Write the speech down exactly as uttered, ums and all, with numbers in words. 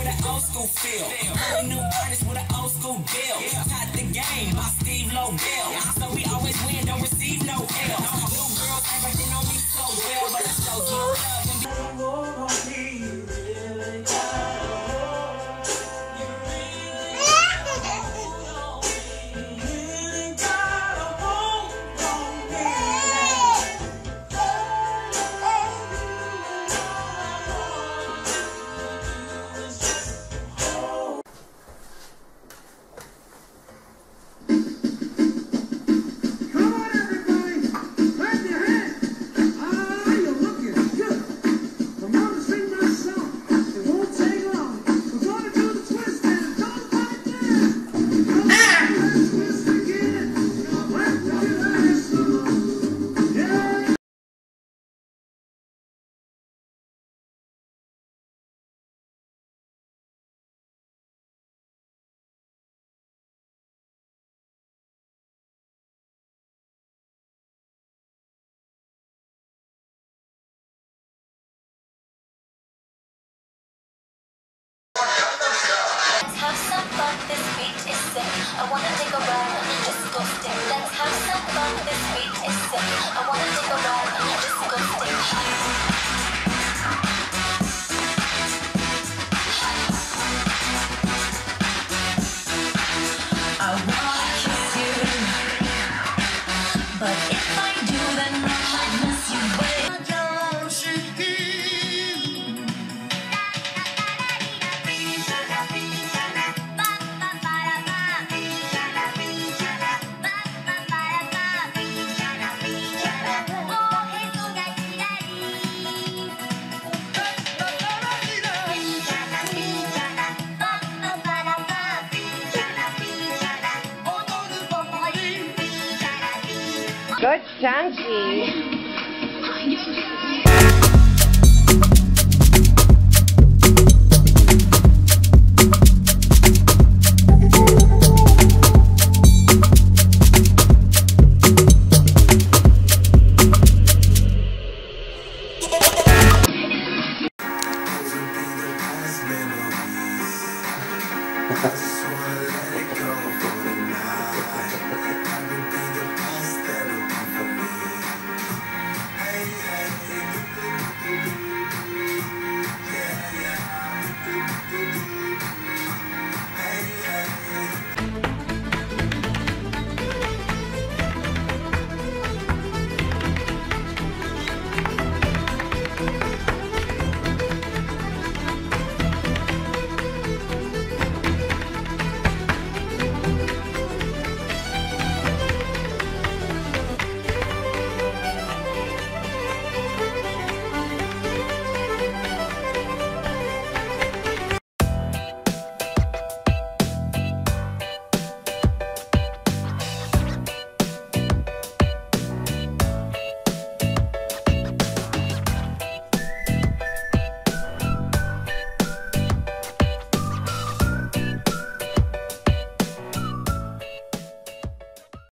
with an old school feel. Brand new artist with an old school deal. Taught the game by Steve Lobel. So we always win, don't receive no L. New girls act like they know me so well, but I show you love and have some fun, this beat is sick. I wanna take a ride on a disco stick. Let's have some fun, this beat is sick. I wanna take a ride on a disco stick. I wanna kiss you, but if I do, then I might miss you. Good chunky.